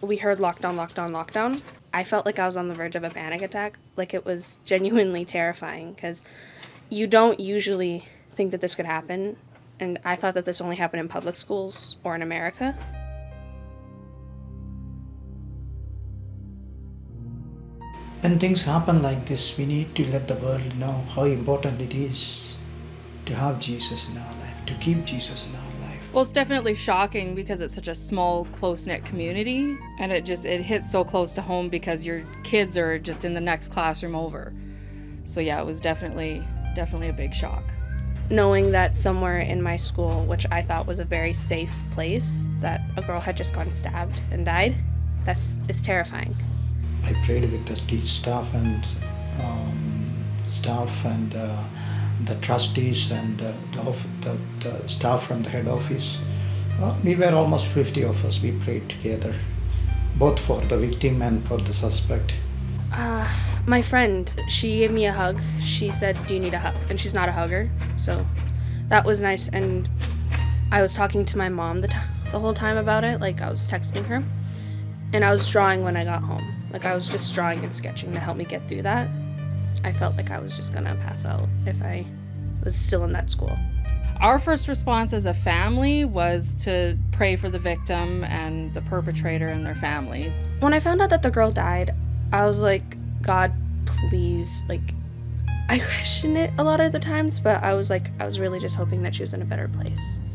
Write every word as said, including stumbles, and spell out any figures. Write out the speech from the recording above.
we heard lockdown, lockdown, lockdown, I felt like I was on the verge of a panic attack. Like, it was genuinely terrifying because you don't usually think that this could happen. And I thought that this only happened in public schools or in America. When things happen like this, we need to let the world know how important it is to have Jesus in our life, to keep Jesus in our life. Well, it's definitely shocking because it's such a small, close-knit community, and it just it hits so close to home because your kids are just in the next classroom over. So yeah, it was definitely, definitely a big shock. Knowing that somewhere in my school, which I thought was a very safe place, that a girl had just gotten stabbed and died, that's is terrifying. I prayed with the teach staff and um, staff and uh, the trustees and the, the, the, the staff from the head office. Well, we were almost fifty of us. We prayed together, both for the victim and for the suspect. Uh, my friend, she gave me a hug. She said, "Do you need a hug?" And she's not a hugger, so that was nice. And I was talking to my mom the, t the whole time about it, like I was texting her. And I was drawing when I got home. Like, I was just drawing and sketching to help me get through that. I felt like I was just gonna pass out if I was still in that school. Our first response as a family was to pray for the victim and the perpetrator and their family. When I found out that the girl died, I was like, God, please, like, I question it a lot of the times, but I was like, I was really just hoping that she was in a better place.